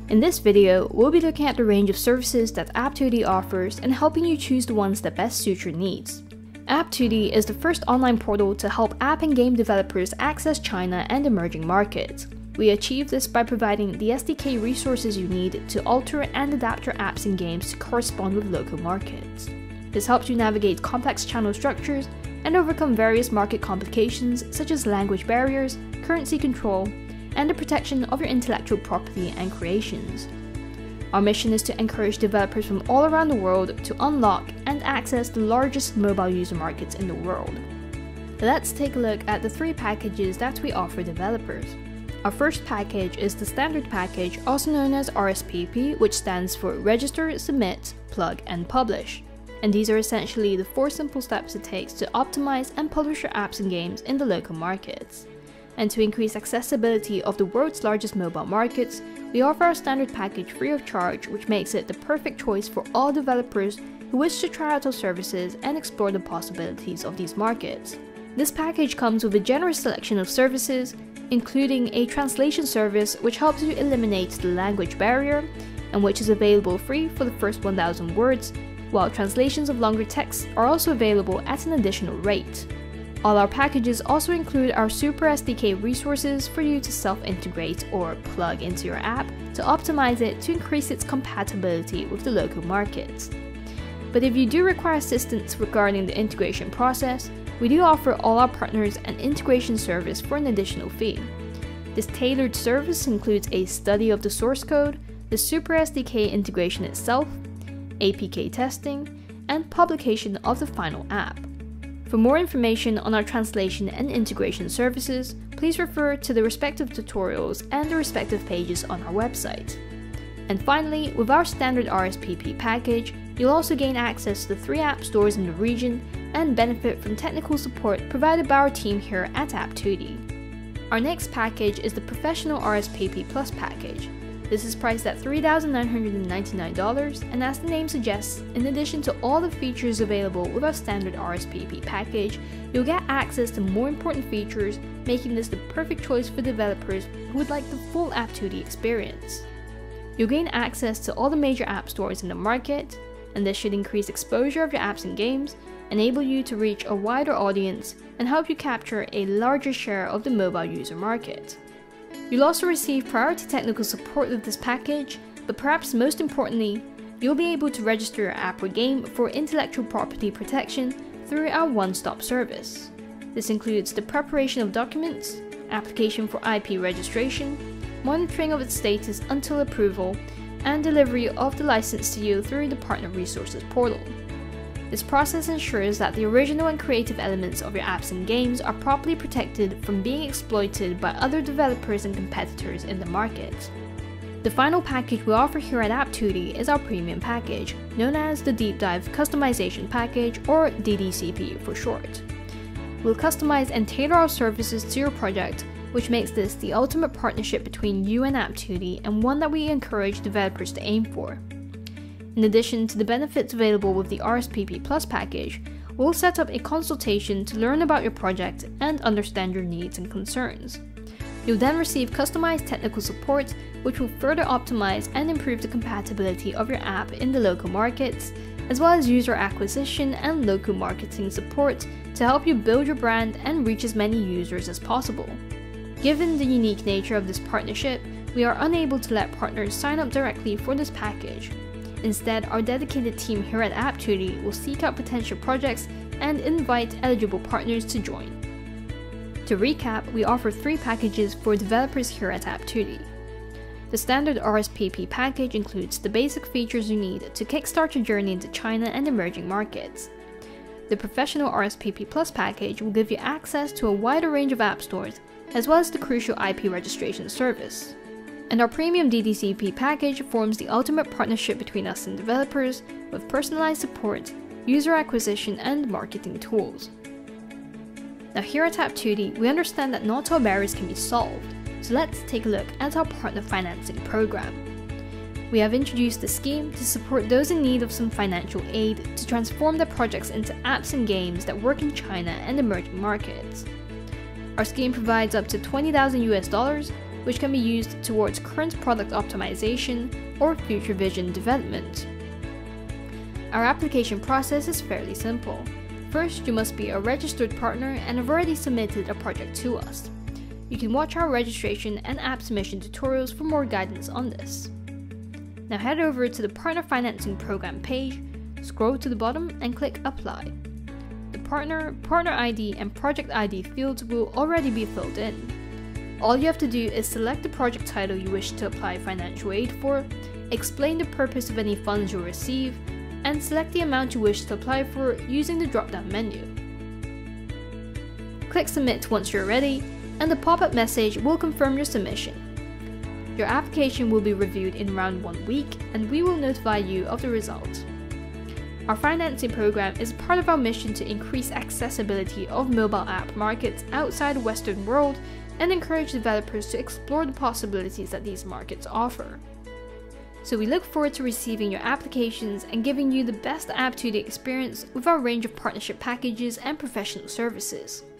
In this video, we'll be looking at the range of services that APPTUTTi offers and helping you choose the ones that best suit your needs. APPTUTTi is the first online portal to help app and game developers access China and emerging markets. We achieve this by providing the SDK resources you need to alter and adapt your apps and games to correspond with local markets. This helps you navigate complex channel structures and overcome various market complications such as language barriers, currency control, and the protection of your intellectual property and creations. Our mission is to encourage developers from all around the world to unlock and access the largest mobile user markets in the world. Let's take a look at the 3 packages that we offer developers. Our first package is the standard package, also known as RSPP, which stands for Register, Submit, Plug, and Publish. And these are essentially the 4 simple steps it takes to optimize and publish your apps and games in the local markets. And to increase accessibility of the world's largest mobile markets, we offer our standard package free of charge, which makes it the perfect choice for all developers who wish to try out our services and explore the possibilities of these markets. This package comes with a generous selection of services, including a translation service which helps you eliminate the language barrier and which is available free for the first 1,000 words, while translations of longer texts are also available at an additional rate. All our packages also include our SUPERSDK resources for you to self-integrate or plug into your app to optimize it to increase its compatibility with the local markets. But if you do require assistance regarding the integration process, we do offer all our partners an integration service for an additional fee. This tailored service includes a study of the source code, the SUPERSDK integration itself, APK testing, and publication of the final app. For more information on our translation and integration services, please refer to the respective tutorials and the respective pages on our website. And finally, with our standard RSPP package, you'll also gain access to the 3 app stores in the region and benefit from technical support provided by our team here at APPTUTTi. Our next package is the Professional RSPP Plus package. This is priced at $3,999, and as the name suggests, in addition to all the features available with our standard RSPP package, you'll get access to more important features, making this the perfect choice for developers who would like the full APPTUTTi experience. You'll gain access to all the major app stores in the market, and this should increase exposure of your apps and games, enable you to reach a wider audience, and help you capture a larger share of the mobile user market. You'll also receive priority technical support with this package, but perhaps most importantly, you'll be able to register your app or game for intellectual property protection through our one-stop service. This includes the preparation of documents, application for IP registration, monitoring of its status until approval, and delivery of the license to you through the Partner Resources portal. This process ensures that the original and creative elements of your apps and games are properly protected from being exploited by other developers and competitors in the market. The final package we offer here at APPTUTTi is our premium package, known as the Deep Dive Customization Package, or DDCP for short. We'll customize and tailor our services to your project, which makes this the ultimate partnership between you and APPTUTTi, and one that we encourage developers to aim for. In addition to the benefits available with the RSPP Plus package, we'll set up a consultation to learn about your project and understand your needs and concerns. You'll then receive customized technical support, which will further optimize and improve the compatibility of your app in the local markets, as well as user acquisition and local marketing support to help you build your brand and reach as many users as possible. Given the unique nature of this partnership, we are unable to let partners sign up directly for this package. Instead, our dedicated team here at APPTUTTi will seek out potential projects and invite eligible partners to join. To recap, we offer 3 packages for developers here at APPTUTTi. The standard RSPP package includes the basic features you need to kickstart your journey into China and emerging markets. The Professional RSPP Plus package will give you access to a wider range of app stores, as well as the crucial IP registration service. And our premium DDCP package forms the ultimate partnership between us and developers, with personalized support, user acquisition, and marketing tools. Now here at APPTUTTi, we understand that not all barriers can be solved, so let's take a look at our partner financing program. We have introduced a scheme to support those in need of some financial aid to transform their projects into apps and games that work in China and emerging markets. Our scheme provides up to $20,000 which can be used towards current product optimization or future vision development. Our application process is fairly simple. First, you must be a registered partner and have already submitted a project to us. You can watch our registration and app submission tutorials for more guidance on this. Now head over to the Partner Financing Program page, scroll to the bottom and click Apply. The partner ID and project ID fields will already be filled in. All you have to do is select the project title you wish to apply financial aid for, explain the purpose of any funds you'll receive, and select the amount you wish to apply for using the drop-down menu. Click Submit once you're ready, and the pop-up message will confirm your submission. Your application will be reviewed in around 1 week, and we will notify you of the result. Our financing program is part of our mission to increase accessibility of mobile app markets outside the Western world and encourage developers to explore the possibilities that these markets offer. So we look forward to receiving your applications and giving you the best APPTUTTi experience with our range of partnership packages and professional services.